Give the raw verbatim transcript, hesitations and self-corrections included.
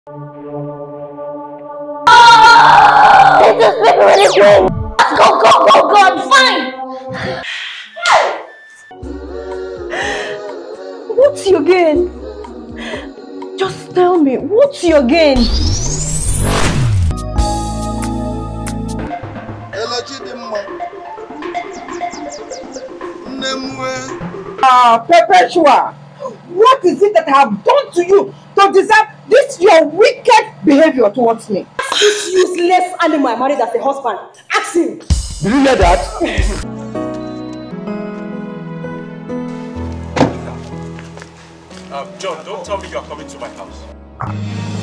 It is really good. Go, go, go, go, I'm fine. What's your gain? Just tell me, what's your gain? Ah, Perpetua, what is it that I have done to you to deserve this your wicked behavior towards me? This useless animal I married as a husband. Ask him. Did you hear that? um, John, don't tell me you are coming to my house.